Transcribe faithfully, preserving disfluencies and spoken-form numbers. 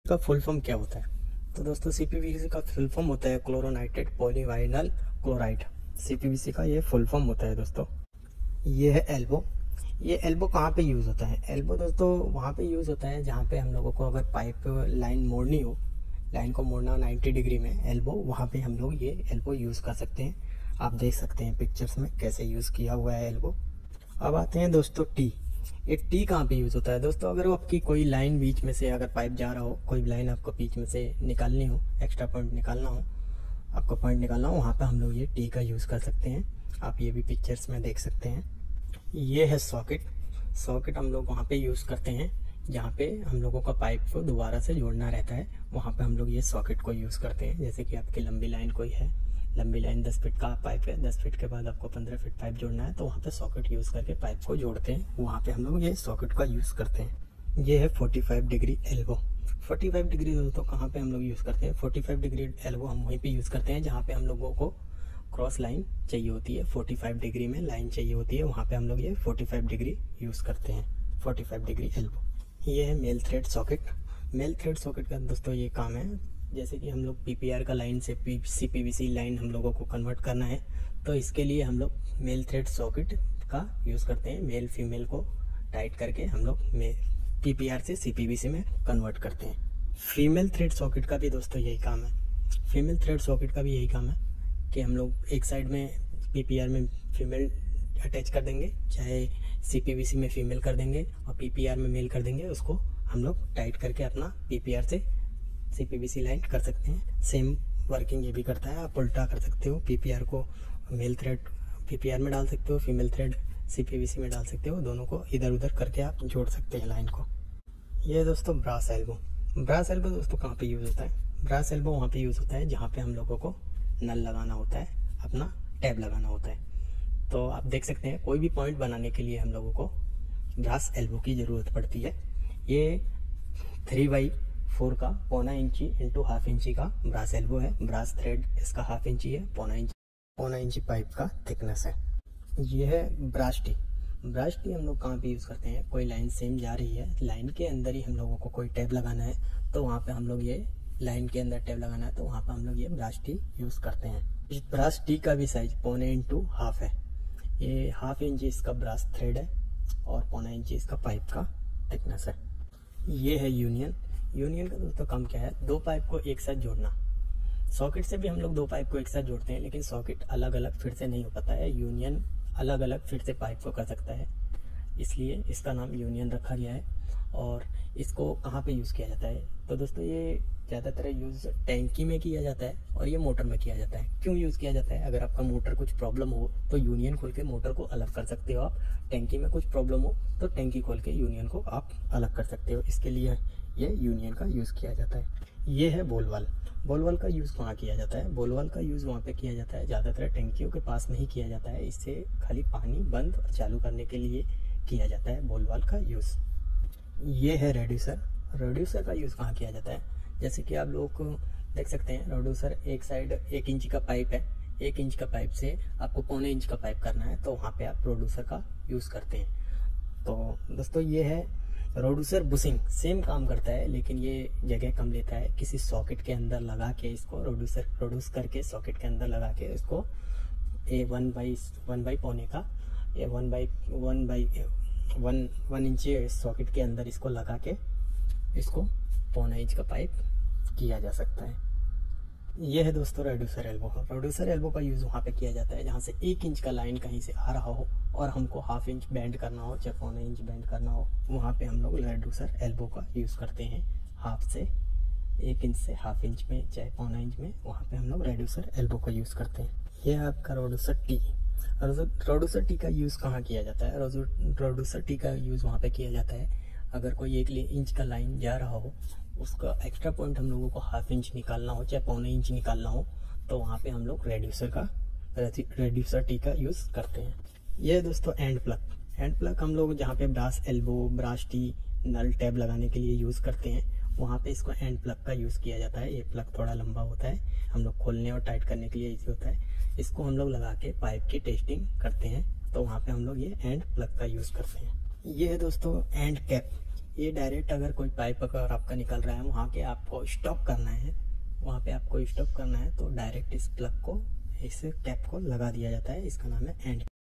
का full form क्या होता है? तो दोस्तों सीपीवीसी का फुल फॉर्म होता है क्लोरोनाइट्रेट पॉलीवाइनल क्लोराइड। सीपीवीसी का ये फुल फॉर्म होता है दोस्तों। ये है एल्बो। ये एल्बो कहाँ पे यूज़ होता है? एल्बो दोस्तों वहाँ पे यूज़ होता है जहाँ पे हम लोगों को अगर पाइप लाइन मोड़नी हो, लाइन को मोड़ना हो नाइन्टी डिग्री में, एल्बो वहाँ पे हम लोग ये एल्बो यूज़ कर सकते हैं। आप देख सकते हैं पिक्चर्स में कैसे यूज़ किया हुआ है एल्बो। अब आते हैं दोस्तों टी। ये टी कहाँ पे यूज़ होता है दोस्तों? अगर आपकी कोई लाइन बीच में से अगर पाइप जा रहा हो, कोई लाइन आपको बीच में से निकालनी हो, एक्स्ट्रा पॉइंट निकालना हो, आपको पॉइंट निकालना हो, वहाँ पे हम लोग ये टी का यूज़ कर सकते हैं। आप ये भी पिक्चर्स में देख सकते हैं। ये है सॉकेट। सॉकेट हम लोग वहाँ पे यूज़ करते हैं जहाँ पे हम लोगों का पाइप को दोबारा से जोड़ना रहता है, वहाँ पे हम लोग ये सॉकेट को यूज़ करते हैं। जैसे कि आपकी लंबी लाइन कोई है, लंबी लाइन दस फीट का पाइप है, दस फीट के बाद आपको पंद्रह फीट पाइप जोड़ना है, तो वहाँ पे सॉकेट यूज़ करके पाइप को जोड़ते हैं, वहाँ पे हम लोग ये सॉकेट का यूज़ करते हैं। ये है पैंतालीस डिग्री एल्बो। पैंतालीस डिग्री दोस्तों कहाँ पे हम लोग यूज़ करते हैं? पैंतालीस डिग्री एल्बो हम वहीं पे यूज़ करते हैं जहाँ पे हम लोगों को क्रॉस लाइन चाहिए होती है। पैंतालीस डिग्री में लाइन चाहिए होती है, वहाँ पे हम लोग ये पैंतालीस डिग्री यूज़ करते हैं, पैंतालीस डिग्री एल्बो। ये है male thread socket. Male thread socket का दोस्तों ये काम है, जैसे कि हम लोग पीपीआर का लाइन से पी सीपीवीसी लाइन हम लोगों को कन्वर्ट करना है, तो इसके लिए हम लोग मेल थ्रेड सॉकेट का यूज़ करते हैं। मेल फीमेल को टाइट करके हम लोग पीपीआर से सीपीवीसी में कन्वर्ट करते हैं। फीमेल थ्रेड सॉकेट का भी दोस्तों यही काम है। फीमेल थ्रेड सॉकेट का भी यही काम है कि हम लोग एक साइड में पीपीआर में फीमेल अटैच कर देंगे, चाहे सीपीवीसी में फीमेल कर देंगे और पीपीआर में मेल कर देंगे, उसको हम लोग टाइट करके अपना पीपीआर से सीपीवीसी लाइन कर सकते हैं। सेम वर्किंग ये भी करता है। आप उल्टा कर सकते हो, पीपीआर को मेल थ्रेड पीपीआर में डाल सकते हो, फीमेल थ्रेड सीपीवीसी में डाल सकते हो, दोनों को इधर उधर करके आप जोड़ सकते हैं लाइन को। ये दोस्तों ब्रास एल्बो। ब्रास एल्बो दोस्तों कहाँ पे यूज़ होता है? ब्रास एल्बो वहाँ पे यूज़ होता है जहाँ पे हम लोगों को नल लगाना होता है, अपना टैब लगाना होता है। तो आप देख सकते हैं कोई भी पॉइंट बनाने के लिए हम लोगों को ब्रास एल्बो की ज़रूरत पड़ती है। ये थ्री बाई फोर का पौना इंची इंटू हाफ इंची का ब्रास एल्बो है। ब्रास थ्रेड इसका हाफ इंची है, पौना इंची पौना इंची पाइप का थिकनेस है। ये है ब्रास टी। ब्रास टी हम लोग कहाँ पे यूज़ करते हैं? कोई लाइन सेम जा रही है, लाइन के अंदर ही हम लोगों को कोई टैब लगाना है, तो वहाँ पे हम लोग ये लाइन के अंदर टैब लगाना है, तो वहाँ पे हम लोग ये ब्रास टी यूज़ करते हैं। इस ब्रास टी का भी साइज पौने इंटू हाफ है। ये हाफ इंची इसका ब्रास थ्रेड है और पौना इंची इसका पाइप का थिकनेस है। ये है यूनियन। यूनियन का दोस्तों काम क्या है? दो पाइप को एक साथ जोड़ना। सॉकेट से भी हम लोग दो पाइप को एक साथ जोड़ते हैं, लेकिन सॉकेट अलग अलग फिर से नहीं हो पाता है। यूनियन अलग अलग फिर से पाइप को कर सकता है, इसलिए इसका नाम यूनियन रखा गया है। और इसको कहाँ पे यूज़ किया जाता है? तो दोस्तों ये ज़्यादातर यूज़ टैंकी में किया जाता है और ये मोटर में किया जाता है। क्यों यूज़ किया जाता है? अगर आपका मोटर कुछ प्रॉब्लम हो तो यूनियन खोल के मोटर को अलग कर सकते हो आप। टैंकी में कुछ प्रॉब्लम हो तो टैंकी खोल के यूनियन को आप अलग कर सकते हो, इसके लिए ये यूनियन का यूज़ किया जाता है। ये है बोलवाल। बोलवाल का यूज़ कहाँ किया जाता है? बोलवाल का यूज़ वहाँ पे किया जाता है, ज़्यादातर टैंकियों के पास में ही किया जाता है। इससे खाली पानी बंद और चालू करने के लिए किया जाता है बोलवाल का यूज़। ये है रेड्यूसर। रेड्यूसर का यूज़ कहाँ किया जाता है? जैसे कि आप लोग देख सकते हैं, रेड्यूसर एक साइड एक इंच का पाइप है, एक इंच का पाइप से आपको पौने इंच का पाइप करना है, तो वहाँ पे आप रेड्यूसर का यूज़ करते हैं। तो दोस्तों ये है रेड्यूसर बुशिंग। सेम काम करता है लेकिन ये जगह कम लेता है। किसी सॉकेट के अंदर लगा के इसको रेड्यूसर प्रोड्यूस करके सॉकेट के अंदर लगा के इसको a one by one by पौने का a one by one by one one inch socket के अंदर इसको लगा के इसको पौना इंच का पाइप किया जा सकता है। यह है दोस्तों रेड्यूसर एल्बो। रेड्यूसर एल्बो का यूज़ वहाँ पे किया जाता है जहाँ से एक इंच का लाइन कहीं से आ रहा हो और हमको हाफ इंच बैंड करना हो, चाहे पौना इंच बैंड करना हो, वहाँ पे हम लोग रेड्यूसर एल्बो का यूज़ करते हैं। हाफ से एक इंच से हाफ इंच में, चाहे पौना इंच में, वहाँ पे हम लोग रेड्यूसर एल्बो का यूज़ करते हैं। यह है आपका रेड्यूसर टी। रेड्यूसर टी का यूज़ कहाँ किया जाता है? रेड्यूसर टी का यूज़ वहाँ पे किया जाता है अगर कोई एक इंच का लाइन जा रहा हो, उसका एक्स्ट्रा पॉइंट हम लोगों को हाफ इंच निकालना हो, चाहे पौने इंच निकालना हो, तो वहाँ पे हम लोग रेड्यूसर का रेड्यूसर टी का यूज़ करते हैं। ये दोस्तों एंड प्लग। एंड प्लग हम लोग जहाँ पे ब्रास एल्बो, ब्रास टी, नल टैब लगाने के लिए यूज़ करते हैं, वहाँ पे इसको एंड प्लग का यूज़ किया जाता है। ये प्लग थोड़ा लंबा होता है, हम लोग खोलने और टाइट करने के लिए इजी होता है। इसको हम लोग लगा के पाइप की टेस्टिंग करते हैं, तो वहाँ पे हम लोग ये एंड प्लग का यूज़ करते हैं। ये है दोस्तों एंड कैप। ये डायरेक्ट अगर कोई पाइप अगर आपका निकल रहा है वहाँ के आपको स्टॉप करना है, वहाँ पे आपको स्टॉप करना है तो डायरेक्ट इस प्लग को, इस कैप को लगा दिया जाता है। इसका नाम है एंड।